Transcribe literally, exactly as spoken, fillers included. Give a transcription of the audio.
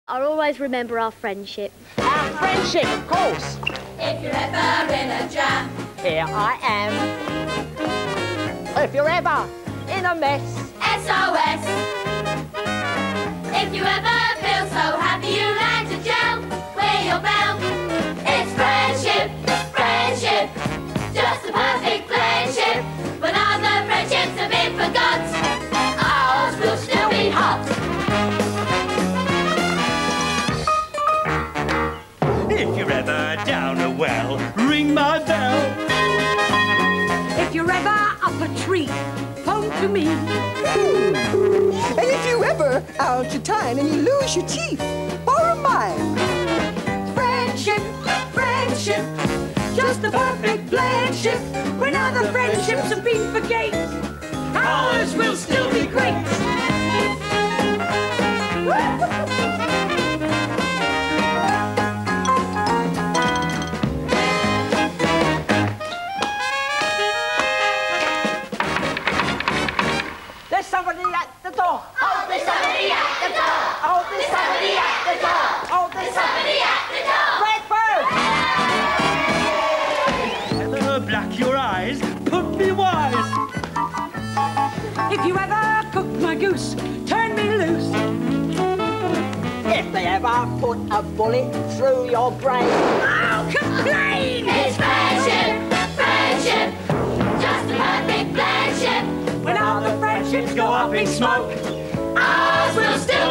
I'll always remember our friendship. Our friendship, of course. If you're ever in a jam, here I am. If you're ever in a mess, S O S. If you ever feel so happy you land a gel, we're your bell. It's friendship, friendship, just a perfect friendship. When other friendships have been forgot, ours will still be hot. If you're ever down a well, ring my bell. If you're ever up a tree, phone to me. And if you ever out your time and you lose your teeth, borrow mine. Friendship, friendship, just a perfect friendship. When other friendships have been forgate, ours will still be great. there's somebody at the door. Oh, there's somebody at the door. Oh, there's Somebody at the door. Oh, there's There's somebody at the door. Breakfast! Ever black your eyes, put me wise. If you ever cook my goose, turn me loose. If they ever put a bullet through your brain, I'll complain! It's friendship, friendship, just a perfect friendship. When all the friendships Go up in smoke. Ours will still